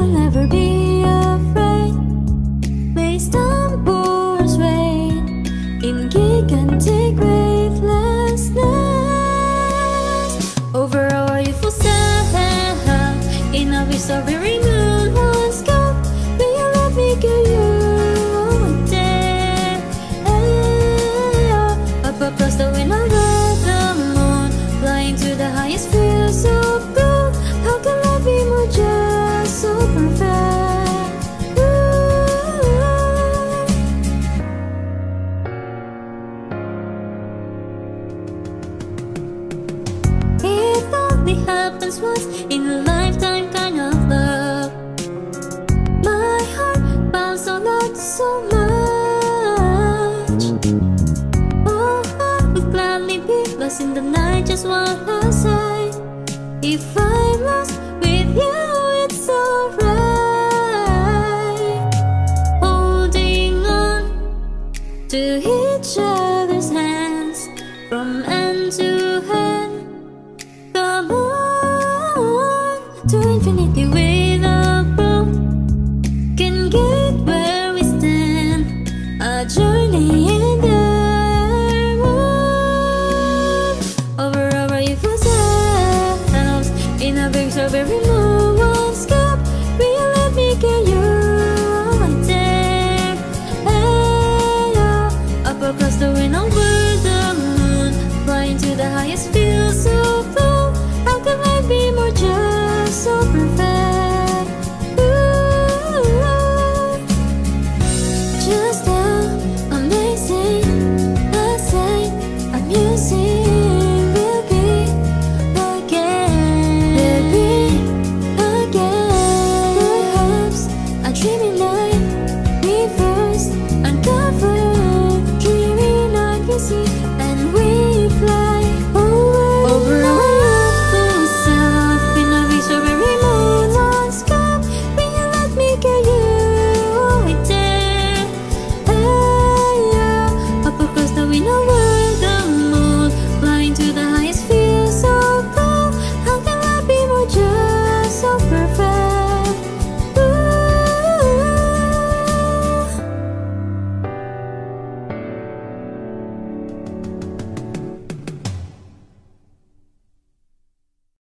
will never be afraid. May stumbles rain in gigantic weightlessness over our youthful self. In a wish of every moon once go, will you let me give you one day? Up across the wind over the moon, flying to the highest fields of blue. How can love be more just so perfect? It only happens once in a lifetime kind of love. My heart bounds so loud so much. Oh, I would gladly be lost in the night, just wanna say, if I'm lost with you, it's alright. Holding on to each other's hands from end to end. Come on to infinity with a bow. Can get where we stand, a journey in the moon. Over our youthful selves, in a big of every moon.